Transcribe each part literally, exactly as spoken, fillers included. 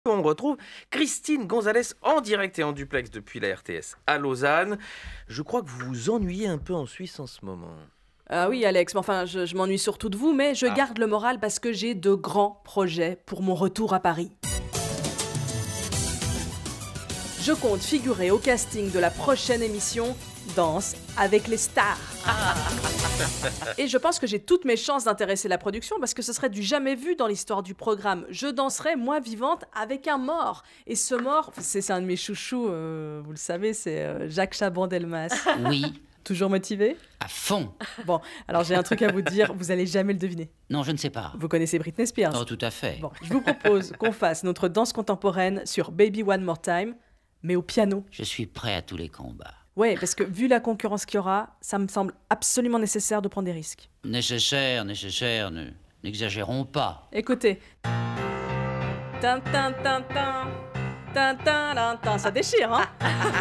On retrouve Christine Gonzalez en direct et en duplex depuis la R T S à Lausanne. Je crois que vous vous ennuyez un peu en Suisse en ce moment. Ah oui, Alex, mais enfin, je, je m'ennuie surtout de vous, mais je Ah. garde le moral parce que j'ai de grands projets pour mon retour à Paris. Je compte figurer au casting de la prochaine émission Danse avec les stars. Et je pense que j'ai toutes mes chances d'intéresser la production parce que ce serait du jamais vu dans l'histoire du programme. Je danserai, moi vivante, avec un mort. Et ce mort, c'est c'est un de mes chouchous, euh, vous le savez, c'est euh, Jacques Chaban-Delmas. Oui, Toujours motivé? à fond. Bon, alors j'ai un truc à vous dire, vous allez jamais le deviner. Non, je ne sais pas. Vous connaissez Britney Spears? Oh, tout à fait. Bon, je vous propose qu'on fasse notre danse contemporaine sur Baby One More Time, mais au piano. Je suis prêt à tous les combats. Ouais, parce que vu la concurrence qu'il y aura, ça me semble absolument nécessaire de prendre des risques. Nécessaire, nécessaire, ne- n'exagérons pas. Écoutez. Tin, tin, tin, tin. Tin, tin, tin, tin. Ça déchire, hein?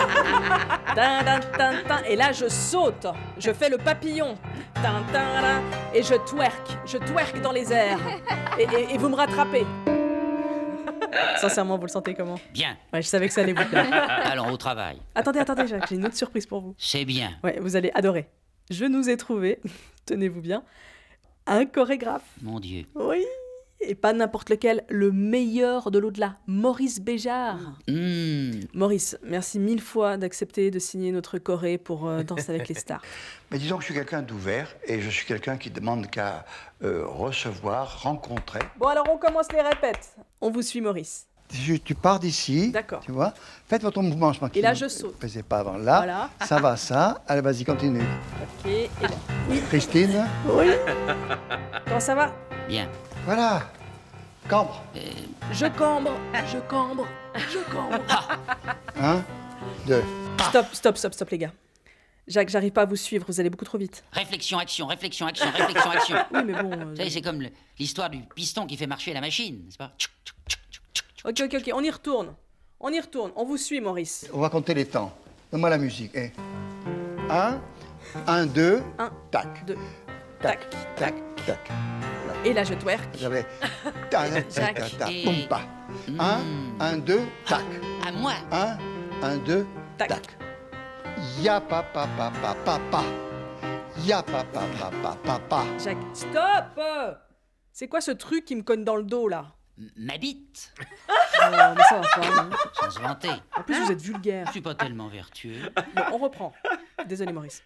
Tin, tin, tin, tin. Et là, je saute. Je fais le papillon. Tin, tin, tin. Et je twerk. Je twerk dans les airs. Et, et- et vous me rattrapez. Sincèrement, vous le sentez comment? Bien, Ouais, je savais que ça allait vous plaire. allons au travail. Attendez, attendez, Jacques, j'ai une autre surprise pour vous. C'est bien. Ouais, vous allez adorer. Je nous ai trouvé, tenez-vous bien, un chorégraphe. Mon Dieu. Oui, et pas n'importe lequel, le meilleur de l'au-delà, Maurice Béjart. Hmm, Maurice, merci mille fois d'accepter de signer notre choré pour euh, Danse avec les stars. Mais disons que je suis quelqu'un d'ouvert et je suis quelqu'un qui demande qu'à euh, recevoir, rencontrer. Bon, alors on commence les répètes. On vous suit, Maurice. Tu, tu pars d'ici, D'accord. tu vois. Faites votre mouvement, je Et là, je saute. Ne faisais pas avant là. Voilà. Ça va, ça. Allez, vas-y, continue. Ok, et là. Christine, Oui. Comment ça va? bien. voilà. Cambre. Je cambre, je cambre, je cambre. Un, deux. Stop, stop, stop, stop, les gars. Jacques, j'arrive pas à vous suivre, vous allez beaucoup trop vite. Réflexion, action, réflexion, action, réflexion, action. Oui, mais bon... euh, Vous savez, c'est comme le- l'histoire du piston qui fait marcher la machine, n'est-ce pas? Tchouc, tchouc, tchouc, tchouc, tchouc. Ok, ok, ok, on y retourne. On y retourne, on vous suit, Maurice. On va compter les temps. Donne-moi la musique. Eh. Un, un, deux, Un, tac. deux, Tac, tac, tac. et là je twerk. J'avais. Ta, ta, ta, ta, ta, et- boum, pa. Un, un, deux, tac. À moi. Un, un, deux, Tac. tac. Ya pa pa pa pa pa pa. Ya pa pa pa pa pa pa. Jacques, stop. C'est quoi ce truc qui me cogne dans le dos, là? M- Ma bite. Oh, mais ça va pas, non. Sans se vanter. En plus, vous êtes vulgaire. Je suis pas tellement vertueux. Bon, on reprend. Désolé, Maurice.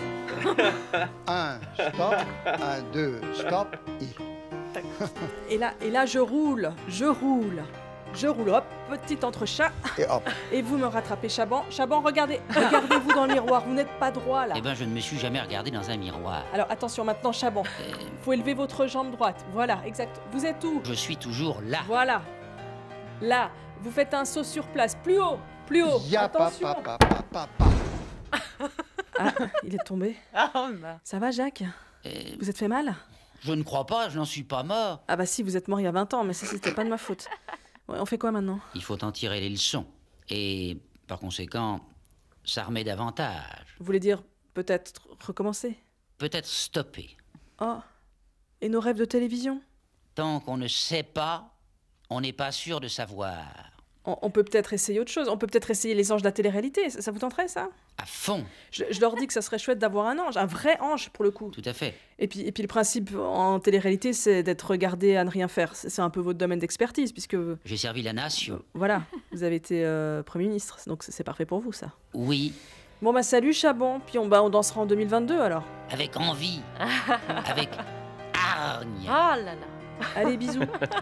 Un, stop. Un, deux, stop. I. Et là, et là, je roule, je roule. Je roule, hop, petit entrechat. Et hop. Et vous me rattrapez, Chaban. Chaban, regardez, regardez-vous dans le miroir, vous n'êtes pas droit, là. Eh ben, je ne me suis jamais regardé dans un miroir. Alors, attention, maintenant, Chaban. Faut élever votre jambe droite. Voilà, exact. Vous êtes où? Je suis toujours là. Voilà. Là, vous faites un saut sur place. Plus haut, plus haut. Ya pa Attention. pa pa pa pa pa. Ah, il est tombé. Ça va, Jacques? Euh, Vous êtes fait mal? je ne crois pas, je n'en suis pas mort. Ah bah si, vous êtes mort il y a vingt ans, mais ça, c'était pas de ma faute. Ouais, on fait quoi maintenant? Il faut en tirer les leçons. Et par conséquent, s'armer davantage. Vous voulez dire peut-être recommencer? Peut-être stopper. Oh. Et nos rêves de télévision? Tant qu'on ne sait pas, on n'est pas sûr de savoir. On, on peut peut-être essayer autre chose. On peut peut-être essayer les anges de la télé-réalité. Ça, ça vous tenterait, ça? À fond, je, je leur dis que ça serait chouette d'avoir un ange, un vrai ange pour le coup. tout à fait. Et puis, et puis le principe en télé-réalité, c'est d'être regardé à ne rien faire. C'est c'est un peu votre domaine d'expertise, puisque, J'ai servi la nation. voilà, vous avez été euh, Premier ministre. Donc c'est c'est parfait pour vous, ça. Oui, Bon bah salut Chaban, puis on, bah, on dansera en deux mille vingt-deux alors. avec envie. Avec hargne. Oh là là. Allez, bisous.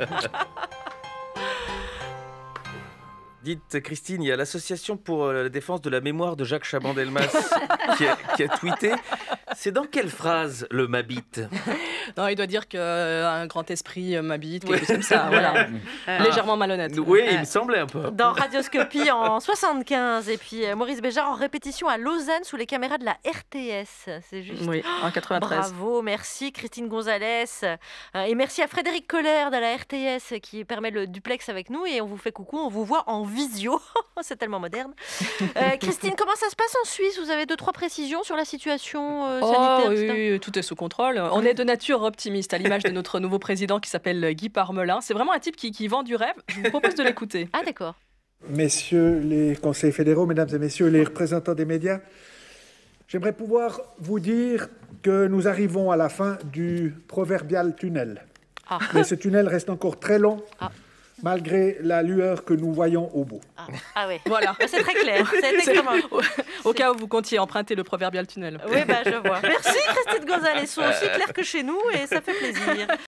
Dites, Christine, il y a l'Association pour euh, la défense de la mémoire de Jacques Chaban-Delmas qui, a- qui a tweeté. C'est dans quelle phrase le m'habite? Non, il doit dire qu'un grand esprit euh, m'habite, quelque Ouais. chose comme ça, voilà. Légèrement malhonnête. Oui, il me semblait un peu. Dans Radioscopie en soixante-quinze et puis euh, Maurice Béjart en répétition à Lausanne sous les caméras de la R T S. C'est juste. Oui, en quatre-vingt-treize. Bravo, merci Christine Gonzalez euh, et merci à Frédéric Kohler de la R T S qui permet le duplex avec nous et on vous fait coucou, on vous voit en visio, c'est tellement moderne. Euh, Christine, comment ça se passe en Suisse? Vous avez deux trois précisions sur la situation euh, Oh, Oh sanitaire, et cetera. oui, tout est sous contrôle. On est de nature optimiste, à l'image de notre nouveau président qui s'appelle Guy Parmelin. C'est vraiment un type qui, qui vend du rêve. Je vous propose de l'écouter. Ah d'accord. Messieurs les conseillers fédéraux, mesdames et messieurs les représentants des médias, j'aimerais pouvoir vous dire que nous arrivons à la fin du proverbial tunnel. Ah. Mais ce tunnel reste encore très long, Ah. malgré la lueur que nous voyons au bout. Ah, ah ouais. Voilà. C'est très clair. C'est C'est- extrêmement. Au cas où vous comptiez emprunter le proverbial tunnel. Oui, bah je vois. Merci Christine Gonzalez. Ils sont aussi clairs que chez nous et ça fait plaisir.